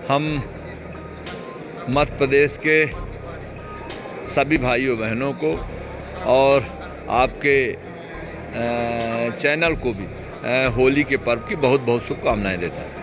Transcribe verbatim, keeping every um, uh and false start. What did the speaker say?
हम मध्य प्रदेश के सभी भाइयों बहनों को और आपके चैनल को भी होली के पर्व की बहुत बहुत शुभकामनाएं देता हूँ।